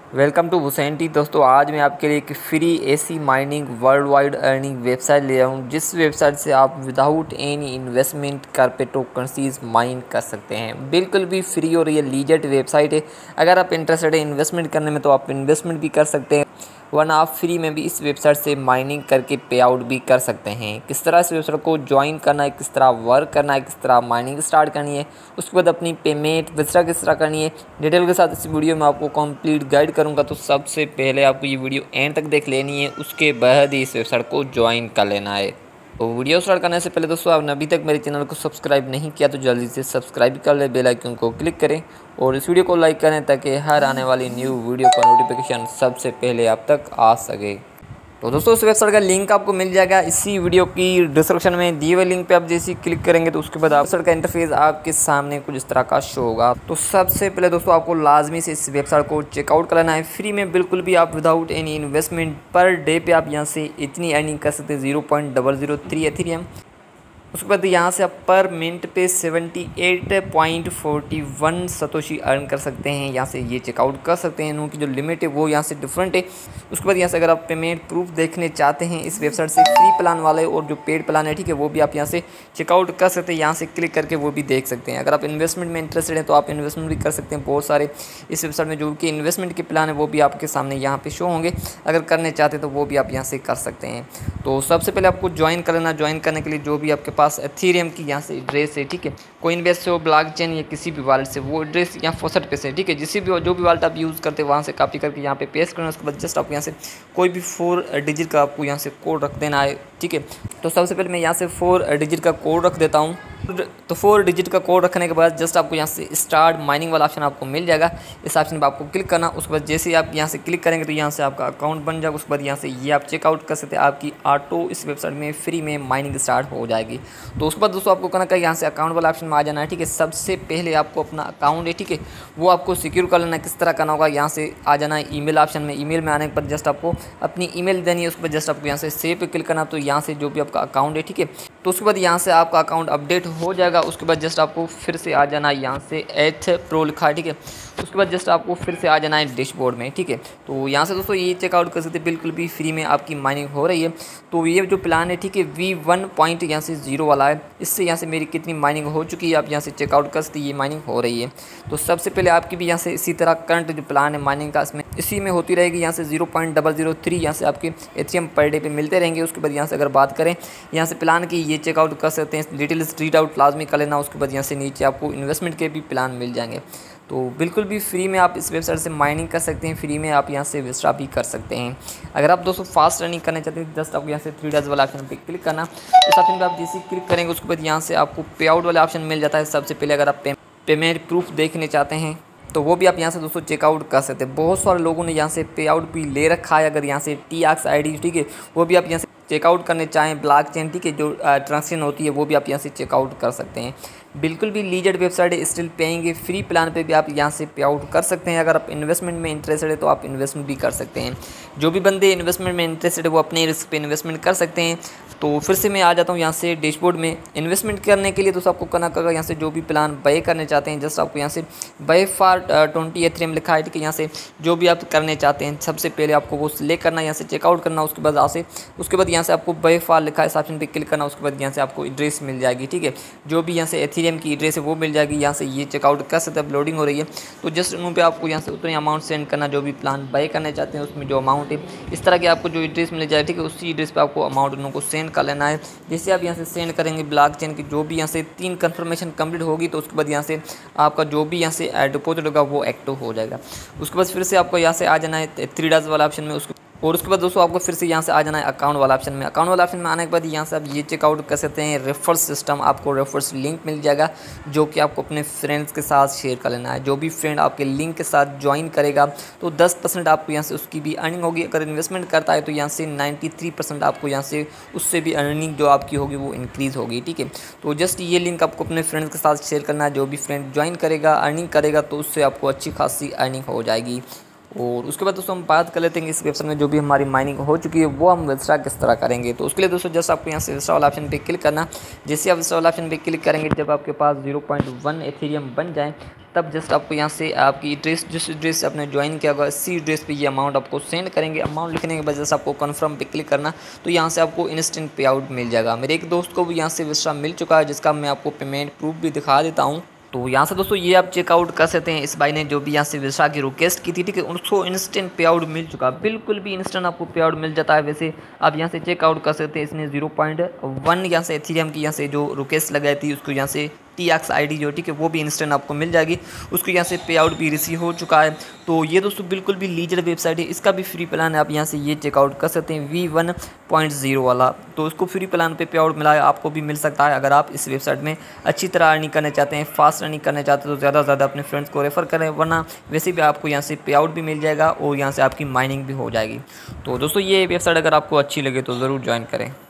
Welcome to Hussain दोस्तों। आज मैं आपके लिए एक free easy mining worldwide earning website ले रहा हूँ, जिस वेबसाइट से आप without any investment cryptocurrencies mine कर सकते हैं। बिल्कुल भी फ्री और ये लीजिट वेबसाइट है। अगर आप इंटरेस्टेड है इन्वेस्टमेंट करने में तो आप इन्वेस्टमेंट भी कर सकते हैं, वरना आप फ्री में भी इस वेबसाइट से माइनिंग करके पे आउट भी कर सकते हैं। किस तरह इस वेबसाइट को ज्वाइन करना है, किस तरह वर्क करना है, किस तरह माइनिंग स्टार्ट करनी है, उसके बाद अपनी पेमेंट विथड्रॉ किस तरह करनी है, डिटेल के साथ इस वीडियो में आपको कंप्लीट गाइड करूंगा। तो सबसे पहले आपको ये वीडियो एंड तक देख लेनी है, उसके बाद ही इस वेबसाइट को ज्वाइन कर लेना है। तो वीडियो स्टार्ट करने से पहले दोस्तों, आपने अभी तक मेरे चैनल को सब्सक्राइब नहीं किया तो जल्दी से सब्सक्राइब कर ले, बेल आइकन को क्लिक करें और इस वीडियो को लाइक करें ताकि हर आने वाली न्यू वीडियो का नोटिफिकेशन सबसे पहले आप तक आ सके। तो दोस्तों, उस वेबसाइट का लिंक आपको मिल जाएगा इसी वीडियो की डिस्क्रिप्शन में दिए हुए लिंक पे। आप जैसे ही क्लिक करेंगे तो उसके बाद वेबसाइट का इंटरफेस आपके सामने कुछ इस तरह का शो होगा। तो सबसे पहले दोस्तों, आपको लाजमी से इस वेबसाइट को चेकआउट कर लेना है फ्री में, बिल्कुल भी आप without any investment. Per day पे आप यहाँ से इतनी अर्निंग कर सकते हैं 0.003 एथेरियम। उसके बाद यहाँ से आप पर मिनट पे 78.41 सतोशी अर्न कर सकते हैं। यहाँ से ये चेकआउट कर सकते हैं। इनकी जो लिमिट है वो यहाँ से डिफरेंट है। उसके बाद यहाँ से अगर आप पेमेंट प्रूफ देखने चाहते हैं इस वेबसाइट से, फ्री प्लान वाले और जो पेड प्लान है, ठीक है, वो भी आप यहाँ से चेकआउट कर सकते हैं। यहाँ से क्लिक करके वो भी देख सकते हैं। अगर आप इन्वेस्टमेंट में इंटरेस्टेड हैं तो आप इन्वेस्टमेंट भी कर सकते हैं। बहुत सारे इस वेबसाइट में जो कि इन्वेस्टमेंट के प्लान है वो भी आपके सामने यहाँ पे शो होंगे। अगर करने चाहते हैं तो वो भी आप यहाँ से कर सकते हैं। तो सबसे पहले आपको ज्वाइन कर लेना। ज्वाइन करने के लिए जो भी आपके पास एथेरियम की यहाँ से एड्रेस है, ठीक है, कोइनबेस से हो, ब्लॉकचेन या किसी भी वॉलेट से, वो एड्रेस यहाँ फॉसेट पे से, ठीक है, जिसी भी जो भी वॉलेट आप यूज़ करते हैं वहाँ से कॉपी करके यहाँ पे पेस्ट करना। उसके बाद जस्ट आपको यहाँ से कोई भी 4 डिजिट का आपको यहाँ से कोड रख देना है, ठीक है। तो सबसे पहले मैं यहाँ से 4 डिजिट का कोड रख देता हूँ। तो 4 डिजिट का कोड रखने के बाद जस्ट आपको यहाँ से स्टार्ट माइनिंग वाला ऑप्शन आपको मिल जाएगा। इस ऑप्शन पर आपको क्लिक करना। उसके बाद जैसे ही आप यहाँ से क्लिक करेंगे तो यहाँ से आपका अकाउंट बन जाएगा। उसके बाद यहाँ से ये आप चेकआउट कर सकते हैं। आपकी ऑटो इस वेबसाइट में फ्री में माइनिंग स्टार्ट हो जाएगी। तो उसके बाद दोस्तों आपको करना क्या, यहाँ से अकाउंट वाला ऑप्शन में आ जाना है, ठीक है। सबसे पहले आपको अपना अकाउंट है, ठीक है, वो आपको सिक्योर कर लेना है। किस तरह करना होगा, यहाँ से आ जाना है ईमेल ऑप्शन में। ईमेल में आने पर जस्ट आपको अपनी ईमेल देनी है। उसके बाद जस्ट आपको यहाँ से सेव पे क्लिक करना। तो यहाँ से जो भी आपका अकाउंट है, ठीक है, तो उसके बाद यहाँ से आपका अकाउंट अपडेट हो जाएगा। उसके बाद जस्ट आपको फिर से आ जाना है, यहाँ से एथ प्रो लिखा है, ठीक है। उसके बाद जस्ट आपको फिर से आ जाना है डैशबोर्ड में, ठीक है। तो यहाँ से दोस्तों ये चेकआउट कर सकते हैं, बिल्कुल भी फ्री में आपकी माइनिंग हो रही है। तो ये जो प्लान है, ठीक है, V1 पॉइंट यहाँ से 0 वाला है। इससे यहाँ से मेरी कितनी माइनिंग हो चुकी है आप यहाँ से चेकआउट कर सकते हैं। ये माइनिंग हो रही है। तो सबसे पहले आपकी भी यहाँ से इसी तरह करंट जो प्लान है माइनिंग का, इसमें इसी में होती रहेगी। यहाँ से 0.003 यहाँ से आपके एथेरियम पर डे पे मिलते रहेंगे। उसके बाद यहाँ से अगर बात करें यहाँ से प्लान की, ये चेकआउट कर सकते हैं। डिटेल्स रीड आउट लाजमी कर लेना। उसके बाद यहाँ से नीचे आपको इन्वेस्टमेंट के भी प्लान मिल जाएंगे। तो बिल्कुल भी फ्री में आप इस वेबसाइट से माइनिंग कर सकते हैं। फ्री में आप यहाँ से विथड्रॉ भी कर सकते हैं। अगर आप दोस्तों फास्ट रनिंग करना चाहते हैं जस्ट आपको यहाँ से 3 डॉट्स वाला ऑप्शन पे क्लिक करना। इस ऑप्शन पे आप जैसे क्लिक करेंगे उसके बाद यहाँ से आपको पे आउट वाला ऑप्शन मिल जाता है। सबसे पहले अगर आप पेमेंट प्रूफ देखने चाहते हैं तो वो भी आप यहाँ से दोस्तों चेकआउट कर सकते हैं। बहुत सारे लोगों ने यहाँ से पे आउट भी ले रखा है। अगर यहाँ से TRX ID, ठीक है, वो भी आप यहाँ से चेकआउट करने चाहें। ब्लॉकचेन, ठीक है, जो ट्रांजेक्शन होती है वो भी आप यहाँ से चेकआउट कर सकते हैं। बिल्कुल भी लीजेड वेबसाइट है, स्टिल पेइंग। फ्री प्लान पे भी आप यहाँ से पे आउट कर सकते हैं। अगर आप इन्वेस्टमेंट में इंटरेस्टेड है तो आप इन्वेस्टमेंट भी कर सकते हैं। जो भी बंदे इन्वेस्टमेंट में इंटरेस्टेड है वो अपने रिस्क पे इन्वेस्टमेंट कर सकते हैं। तो फिर से मैं आ जाता हूँ यहाँ से डैशबोर्ड में। इन्वेस्टमेंट करने के लिए तो आपको करना होगा, यहाँ से जो भी प्लान बाय करने चाहते हैं जस्ट आपको यहाँ से बाय फॉर 20 एथेरियम लिखा है, ठीक है। यहाँ से जो भी आप करने चाहते हैं सबसे पहले आपको वो सिलेक्ट करना, यहाँ से चेकआउट करना। उसके बाद यहाँ से आपको बाय फॉर लिखा है, इस ऑप्शन पे क्लिक करना। उसके बाद यहाँ से आपको एड्रेस मिल जाएगी, ठीक है, जो भी यहाँ से एथेरियम की एड्रेस है वो मिल जाएगी। यहाँ से ये चेकआउट कर सकते हैं। अपलोडिंग हो रही है तो जस्ट उन पे आपको यहाँ से उतनी अमाउंट सेंड करना जो भी प्लान बाय करने चाहते हैं उसमें जो अमाउंट है। इस तरह की आपको जो एड्रेस मिल जाए, ठीक है, उसी एड्रेस पे आपको अमाउंट उनको सेंड कर लेना है। जैसे आप यहाँ से सेंड करेंगे ब्लॉकचेन की जो भी यहाँ से 3 कंफर्मेशन कंप्लीट होगी तो उसके बाद यहाँ से आपका जो भी यहाँ से डिपॉजिट होगा वो एक्टिव हो जाएगा। उसके बाद फिर से आपको यहाँ से आ जाना है 3 डॉट्स वाला ऑप्शन में। उसके बाद दोस्तों आपको फिर से यहाँ से आ जाना है अकाउंट वाला ऑप्शन में। अकाउंट वाला ऑप्शन में आने के बाद यहाँ से आप ये चेकआउट कर सकते हैं रेफरल सिस्टम। आपको रेफरल्स लिंक मिल जाएगा जो कि आपको अपने फ्रेंड्स के साथ शेयर कर लेना है। जो भी फ्रेंड आपके लिंक के साथ ज्वाइन करेगा तो 10% आपको यहाँ से उसकी भी अर्निंग होगी। अगर इन्वेस्टमेंट करता है तो यहाँ से 93% आपको यहाँ से उससे भी अर्निंग जो आपकी होगी वो इंक्रीज़ होगी, ठीक है। तो जस्ट ये लिंक आपको अपने फ्रेंड्स के साथ शेयर करना है। जो भी फ्रेंड ज्वाइन करेगा अर्निंग करेगा तो उससे आपको अच्छी खासी अर्निंग हो जाएगी। और उसके बाद दोस्तों हम बात कर लेते हैं इस वेबसाइट में जो भी हमारी माइनिंग हो चुकी है वो हम विथड्रॉ किस तरह करेंगे। तो उसके लिए दोस्तों जस्ट आपको यहाँ से विथड्रॉ वाला ऑप्शन पे क्लिक करना। जैसे आप विथड्रॉ वाला ऑप्शन पे क्लिक करेंगे जब आपके पास 0.1 एथेरियम बन जाए तब जस्ट आपको यहाँ से आपकी एड्रेस जिस एड्रेस से आपने ज्वाइन किया होगा इसी एड्रेस पे ये अमाउंट आपको सेंड करेंगे। अमाउंट लिखने के बाद जस्ट आपको कन्फर्म पे क्लिक करना, तो यहाँ से आपको इंस्टेंट पे आउट मिल जाएगा। मेरे एक दोस्त को भी यहाँ से विस्ड्रॉ मिल चुका है, जिसका मैं आपको पेमेंट प्रूफ भी दिखा देता हूँ। तो यहाँ से दोस्तों ये आप चेकआउट कर सकते हैं। इस भाई ने जो भी यहाँ से विस्ड्रॉ की रिक्वेस्ट की थी, ठीक है, उसको इंस्टेंट पे आउट मिल चुका, बिल्कुल भी इंस्टेंट आपको पे आउट मिल जाता है। वैसे आप यहाँ से चेकआउट कर सकते हैं। इसने 0.1 यहाँ से एथेरियम की यहाँ से जो रिक्वेस्ट लगाई थी उसको यहाँ से TX ID जो, ठीक है, वो भी इंस्टेंट आपको मिल जाएगी। उसको यहाँ से पे आउट भी रिसीव हो चुका है। तो ये दोस्तों बिल्कुल भी लीजर वेबसाइट है, इसका भी फ्री प्लान है। आप यहाँ से ये चेकआउट कर सकते हैं V1.0 वाला, तो उसको फ्री प्लान पे आउट मिला है, आपको भी मिल सकता है। अगर आप इस वेबसाइट में अच्छी तरह अर्निंग करना चाहते हैं, फास्ट अर्निंग करना चाहते हैं, तो ज़्यादा से ज़्यादा अपने फ्रेंड्स को रेफ़र करें, वरना वैसे भी आपको यहाँ से पे आउट भी मिल जाएगा और यहाँ से आपकी माइनिंग भी हो जाएगी। तो दोस्तों ये वेबसाइट अगर आपको अच्छी लगे तो ज़रूर ज्वाइन करें।